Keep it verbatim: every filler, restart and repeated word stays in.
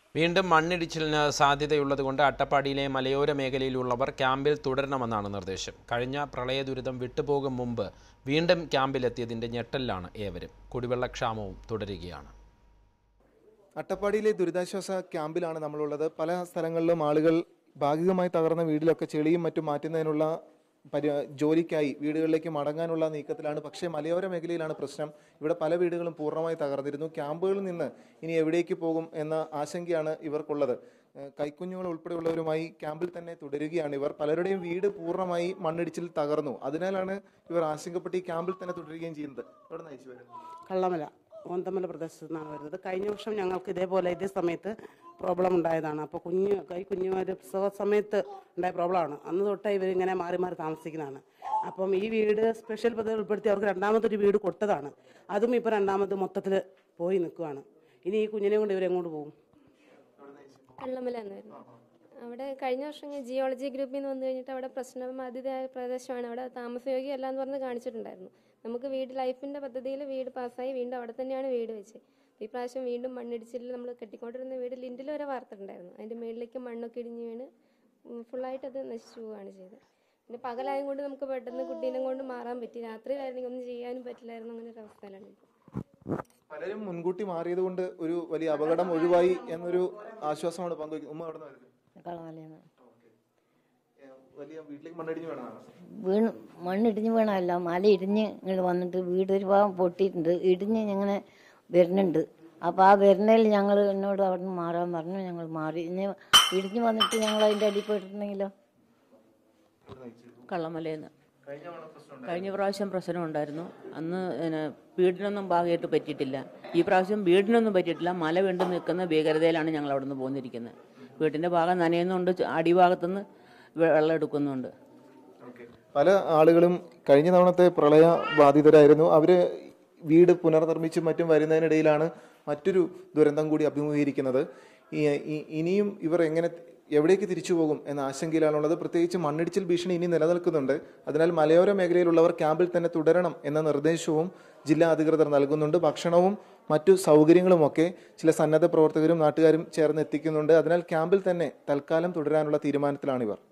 വീണ്ടും മണ്ണിടിച്ചിലിന് സാധ്യതയുള്ളതുകൊണ്ട് അട്ടപ്പാടിയിലെ മലയോര മേഖലയിലുള്ളവർ ക്യാമ്പിൽ തുടരണമെന്നാണ് നിർദ്ദേശം. കഴിഞ്ഞ പ്രളയ ദുരിതം വിട്ടുപോകും മുമ്പ് വീണ്ടും ക്യാമ്പിലെത്തിയതിന്റെ ഞെട്ടലിലാണ് ഏവരും. കുടിവെള്ളക്ഷാമവും തുടരുകയാണ്. അട്ടപ്പാടിയിലെ ദുരിതാശ്വാസ ക്യാമ്പിലാണ് നമ്മളുള്ളത്. പല സ്ഥലങ്ങളിലും ആളുകൾ ഭാഗികമായി തകർന്ന വീട്ടിലൊക്കെ ചെളിയും മറ്റും മാറ്റുന്നതിനുള്ള പരി ജോലിക്കായി വീടുകളിലേക്ക് മടങ്ങാനുള്ള നീക്കത്തിലാണ്. പക്ഷേ മലയോര മേഖലയിലാണ് പ്രശ്നം. ഇവിടെ പല വീടുകളും പൂർണ്ണമായി തകർന്നിരുന്നു. ക്യാമ്പുകളിൽ നിന്ന് ഇനി എവിടേക്ക് പോകും എന്ന ആശങ്കയാണ് ഇവർക്കുള്ളത്. കൈക്കുഞ്ഞുങ്ങൾ ഉൾപ്പെടെയുള്ളവരുമായി ക്യാമ്പിൽ തന്നെ തുടരുകയാണ് ഇവർ. പലരുടെയും വീട് പൂർണ്ണമായി മണ്ണിടിച്ചിൽ തകർന്നു. അതിനാലാണ് ഇവർ ആശങ്കപ്പെട്ട് ഈ ക്യാമ്പിൽ തന്നെ തുടരുകയും ചെയ്യുന്നത്. എവിടെ നയിച്ചു വരുന്നത്? കള്ളമല ഓന്തമല പ്രദേശത്തു നിന്നാണ് വരുന്നത്. കഴിഞ്ഞ വർഷം ഞങ്ങൾക്ക് ഇതേപോലെ ഇതേ സമയത്ത് പ്രോബ്ലം ഉണ്ടായതാണ്. അപ്പോൾ കുഞ്ഞ് കൈ കുഞ്ഞുമാർ പ്രസവ സമയത്ത് ഉണ്ടായ പ്രോബ്ലമാണ്. അന്ന് തൊട്ട് ഇവരിങ്ങനെ മാറി മാറി താമസിക്കുന്നതാണ്. അപ്പം ഈ വീട് സ്പെഷ്യൽ പദ്ധതി ഉൾപ്പെടുത്തി അവർക്ക് രണ്ടാമതൊരു വീട് കൊടുത്തതാണ്. അതും ഇപ്പോൾ രണ്ടാമത് മൊത്തത്തിൽ പോയി നിൽക്കുകയാണ്. ഇനി ഈ കുഞ്ഞിനെ കൊണ്ട് ഇവരെങ്ങോട്ട് പോകും? കള്ളമല എന്നായിരുന്നു. അവിടെ കഴിഞ്ഞ വർഷം ജിയോളജി ഗ്രൂപ്പിൽ നിന്ന് വന്നു കഴിഞ്ഞിട്ട് അവിടെ പ്രശ്നബാധിതമായ പ്രദേശമാണ്, അവിടെ താമസയോഗ്യമല്ല എന്ന് പറഞ്ഞ് കാണിച്ചിട്ടുണ്ടായിരുന്നു. നമുക്ക് വീട് ലൈഫിൻ്റെ പദ്ധതിയിൽ വീട് പാസ്സായി വീണ്ടും അവിടെ തന്നെയാണ് വീട് വെച്ച്. ഈ പ്രാവശ്യം വീണ്ടും മണ്ണിടിച്ചിൽ നമ്മൾ കെട്ടിക്കൊണ്ടിരുന്ന വീട് ലിൻഡിൽ വരെ വാർത്തിട്ടുണ്ടായിരുന്നു. അതിൻ്റെ മുകളിലേക്ക് മണ്ണൊക്കെ ഇടിഞ്ഞ് വീണ് ഫുള്ളായിട്ട് അത് നശിച്ചു പോവുകയാണ് ചെയ്തത്. പിന്നെ പകലായും കൊണ്ട് നമുക്ക് പെട്ടെന്ന് കുട്ടീനെ കൊണ്ട് മാറാൻ പറ്റി. രാത്രിയിലായിരുന്നെങ്കിൽ ഒന്നും ചെയ്യാനും പറ്റില്ലായിരുന്നു. അങ്ങനെ ഒരു അവസ്ഥയിലാണ്. പലരും മുൻകൂട്ടി മാറിയത് കൊണ്ട് ഒരു വലിയ അപകടം ഒഴിവായി എന്നൊരു ആശ്വാസമാണ് പങ്കുവയ്ക്കുന്നത്. ഉമ്മ അവിടെ വീണ് മണ്ണിടിഞ്ഞ് വീണല്ല, മല ഇടിഞ്ഞ് ഇങ്ങോട്ട് വന്നിട്ട് വീട് ഒരു ഭാഗം പൊട്ടിയിട്ടുണ്ട്. ഇടിഞ്ഞ് ഇങ്ങനെ വരുന്നുണ്ട്. അപ്പോൾ ആ വരുന്നതിൽ ഞങ്ങൾ എന്നോട് അവിടെ നിന്ന് മാറാൻ പറഞ്ഞു. ഞങ്ങൾ മാറി. ഇനി ഇടിഞ്ഞ് വന്നിട്ട് ഞങ്ങൾ അതിൻ്റെ അടിയിൽ പോയിട്ടുണ്ടെങ്കിലോ? കള്ളമലയെന്ന് കഴിഞ്ഞ പ്രാവശ്യം പ്രശ്നം ഉണ്ടായിരുന്നു. അന്ന് വീടിനൊന്നും ഭാഗമായിട്ട് പറ്റിയിട്ടില്ല. ഈ പ്രാവശ്യം വീടിനൊന്നും പറ്റിയിട്ടില്ല. മല വീണ്ടും നിൽക്കുന്ന ഭീകരതയിലാണ് ഞങ്ങൾ അവിടെ നിന്ന് പോന്നിരിക്കുന്നത്. വീട്ടിൻ്റെ ഭാഗം നനയുന്നുണ്ട്, അടിഭാഗത്തുനിന്ന് വെള്ളം എടുക്കുന്നുണ്ട്. പല ആളുകളും കഴിഞ്ഞ തവണത്തെ പ്രളയ ബാധിതരായിരുന്നു. അവര് വീട് പുനർനിർമ്മിച്ചും മറ്റും വരുന്നതിനിടയിലാണ് മറ്റൊരു ദുരന്തം കൂടി അഭിമുഖീകരിക്കുന്നത്. ഇനിയും ഇവർ എങ്ങനെ എവിടേക്ക് തിരിച്ചു പോകും എന്ന ആശങ്കയിലാണുള്ളത്. പ്രത്യേകിച്ച് മണ്ണിടിച്ചിൽ ഭീഷണി ഇനി നിലനിൽക്കുന്നുണ്ട്. അതിനാൽ മലയോര മേഖലയിലുള്ളവർ ക്യാമ്പിൽ തന്നെ തുടരണം എന്ന നിർദ്ദേശവും ജില്ലാ അധികൃതർ നൽകുന്നുണ്ട്. ഭക്ഷണവും മറ്റു സൗകര്യങ്ങളുമൊക്കെ ചില സന്നദ്ധ പ്രവർത്തകരും നാട്ടുകാരും ചേർന്ന് എത്തിക്കുന്നുണ്ട്. അതിനാൽ ക്യാമ്പിൽ തന്നെ തൽക്കാലം തുടരാനുള്ള തീരുമാനത്തിലാണ് ഇവർ.